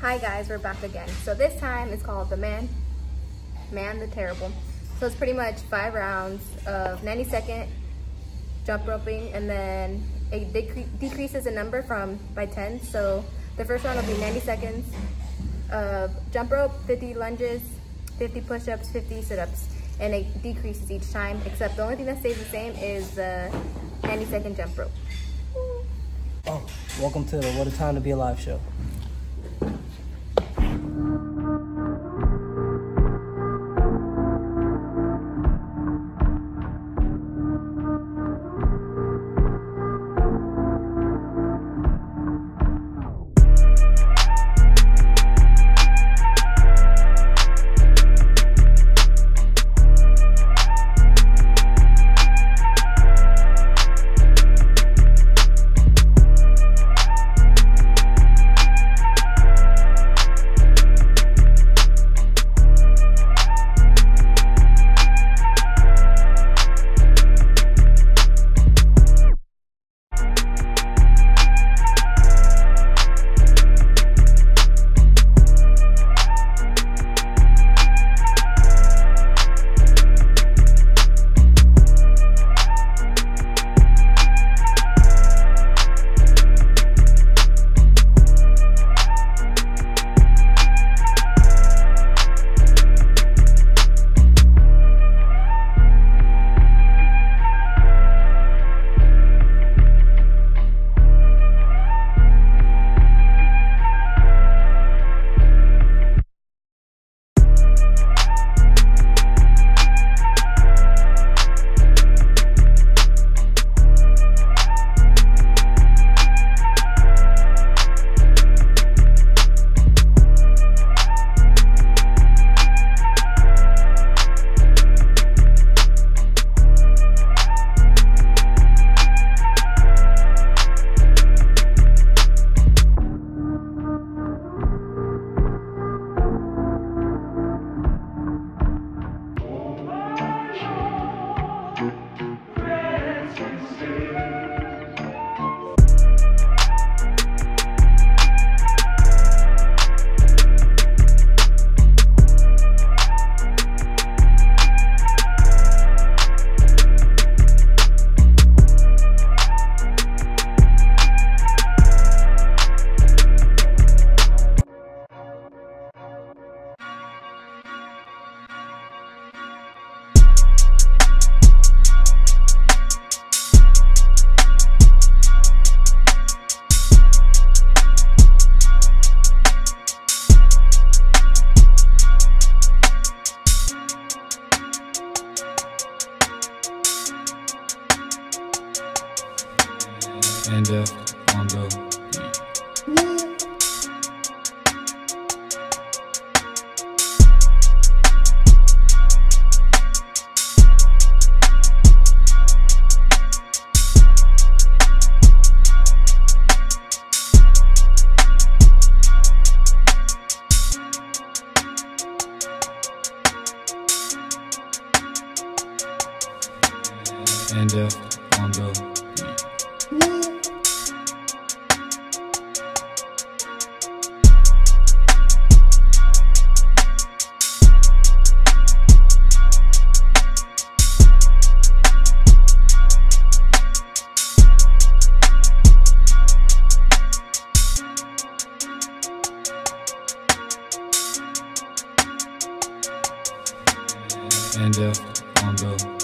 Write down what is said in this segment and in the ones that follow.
Hi guys, we're back again. So this time it's called the Man the Terrible. So it's pretty much 5 rounds of 90-second jump roping, and then it decreases the number by 10. So the first round will be 90 seconds of jump rope, 50 lunges, 50 push-ups, 50 sit-ups, and it decreases each time, except the only thing that stays the same is the 90-second jump rope. Oh, welcome to the What a Time to Be Alive show. And on the on the and on the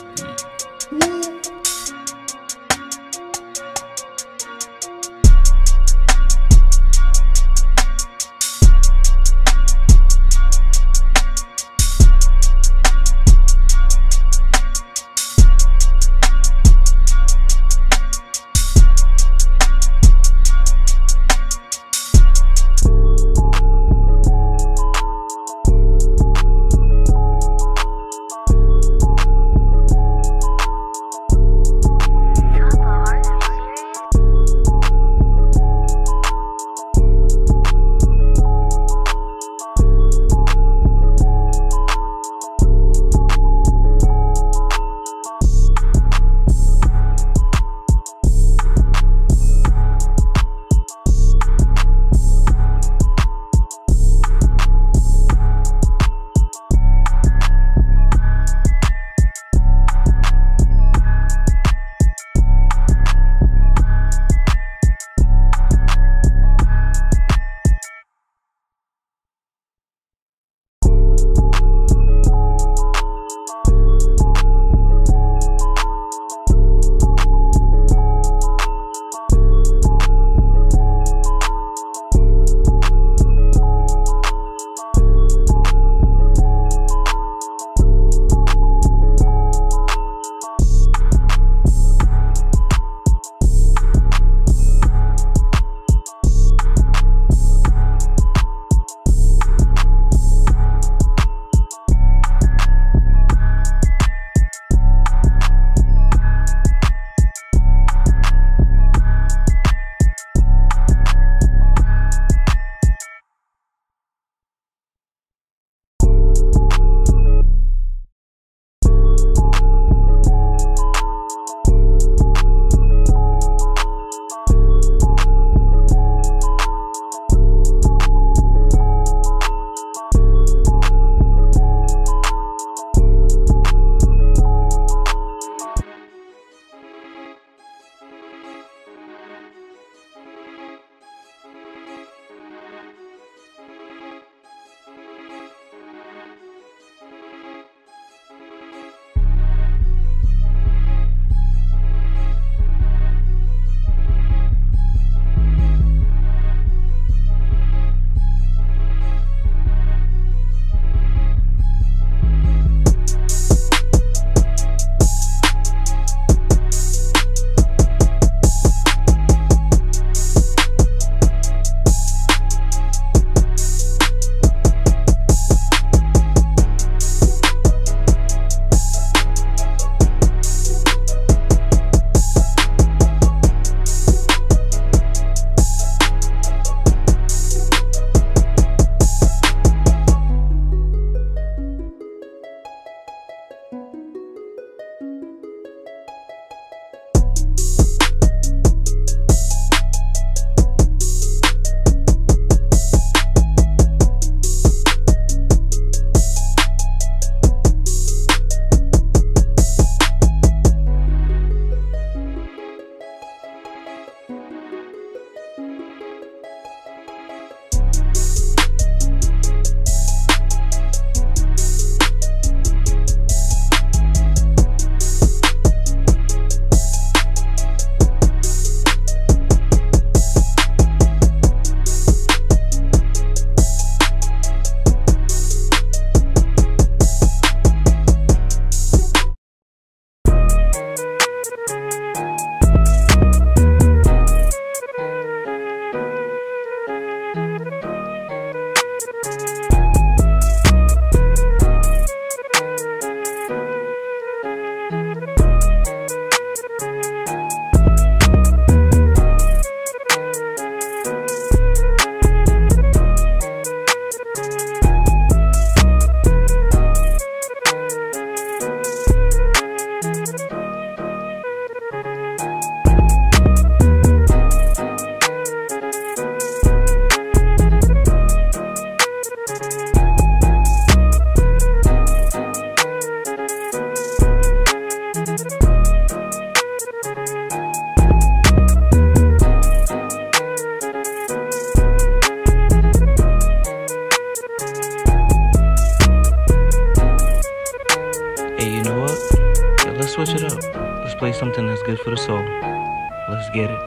something that's good for the soul. Let's get it.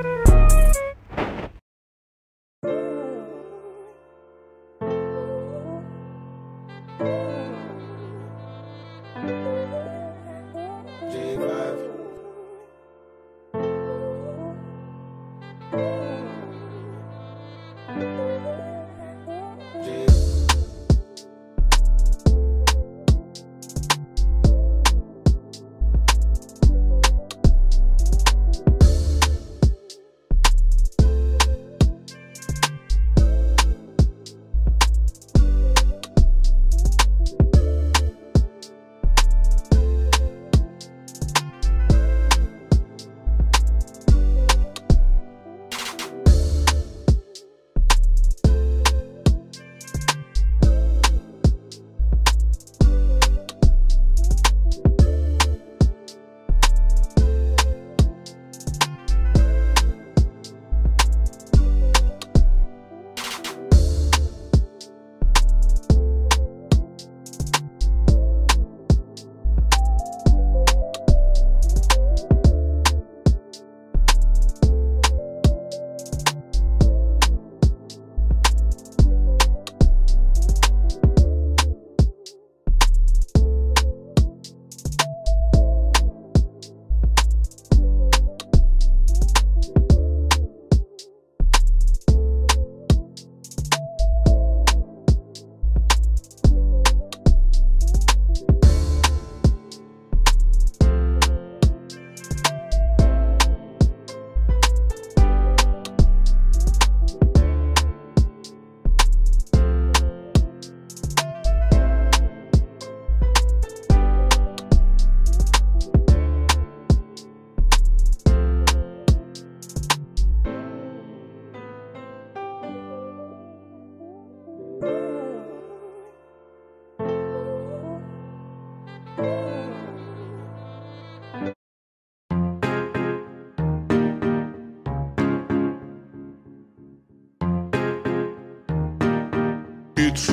It's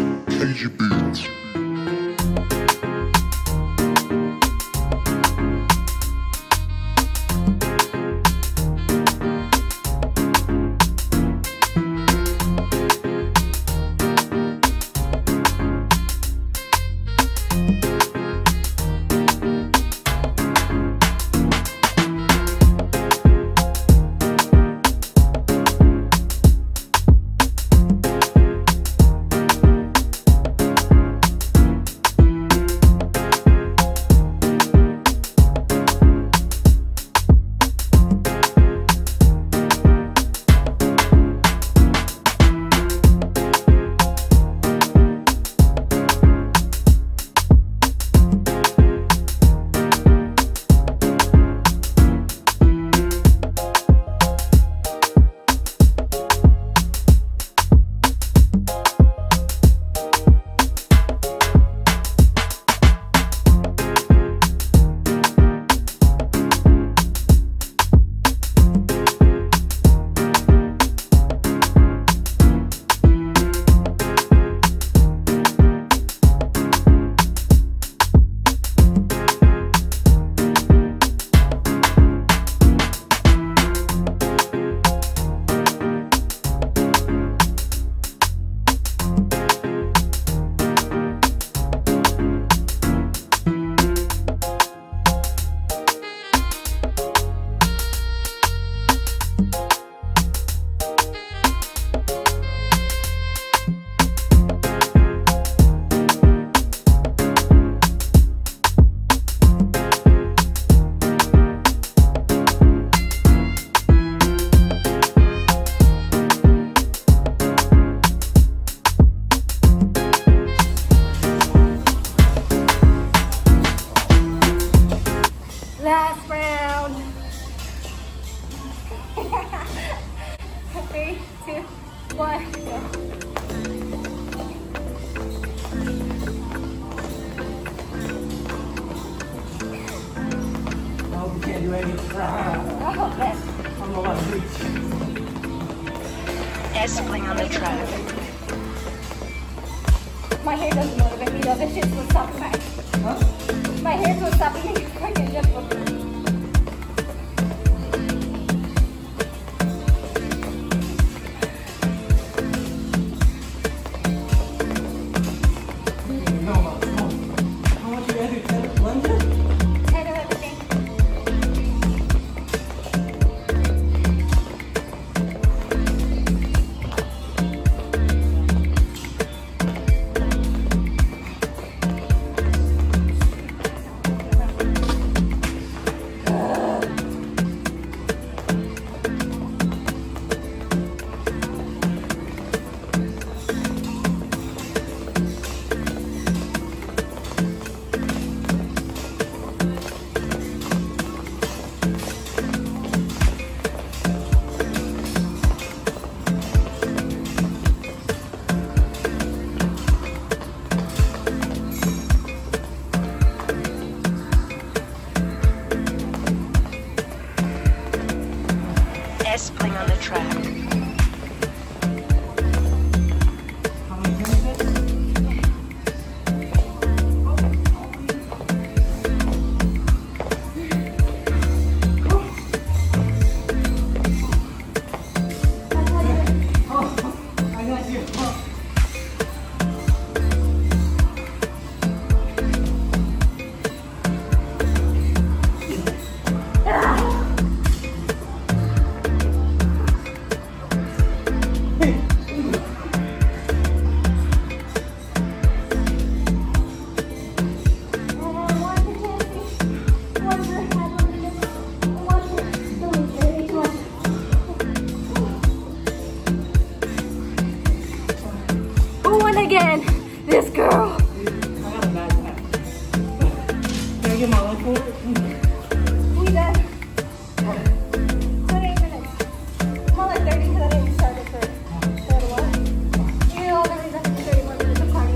KGB. Last round. 3, 2, 1, go. Oh, we can't do anything. Oh, yes. I'm on the beach. Escalating on the track. My hair doesn't motivate me though. This shit's what's stopping my. Huh? My hair's what's stopping me. I can jump over. it again. This girl. I got a backpack. Can I get my leg forward? We done. 28 minutes. More like 30 because I didn't start it for a little while. You know, only left 31 minutes of cardio.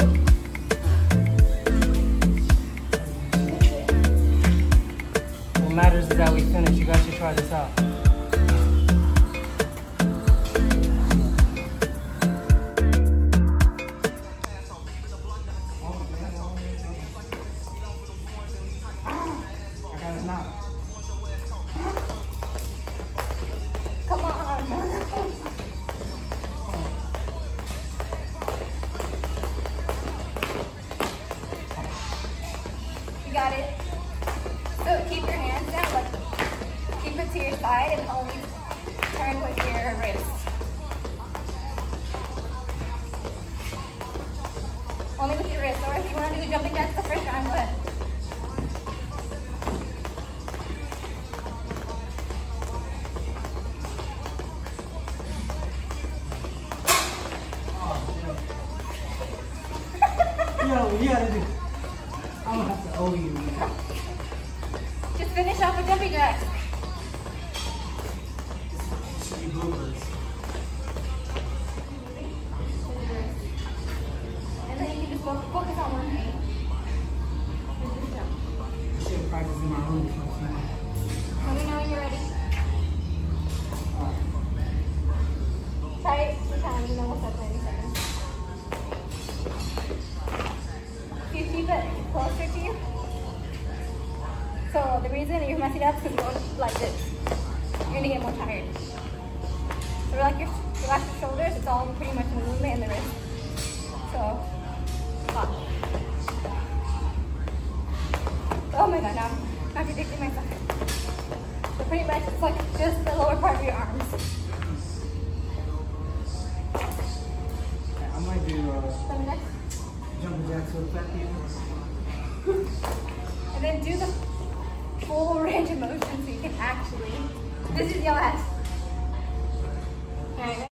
What matters is that we finish. You guys should try this out. Come on. You got it. So keep your hands down, like keep it to your side and only turn with your wrist. Only with your wrist, or if you want to do jumping jacks the first round, go ahead. You gotta do. I'm gonna have to owe you. Just finish off with jumping jacks. You bloopers. And then you can just focus on one thing. I should practice in my room before Let me know when you're ready. Try it for time, and then we'll start 90 seconds. You keep it closer to you. So the reason you're messing up is because you're going like this. You're gonna get more tired. So relax your shoulders. It's all pretty much movement in the wrist. So, watch. Oh my god, now I'm contradicting myself. So pretty much it's like just the lower part of your arms. I might do Let me next. jumping jacks with fat people. And then do the full range of motion so you can actually, this is your last. Alright.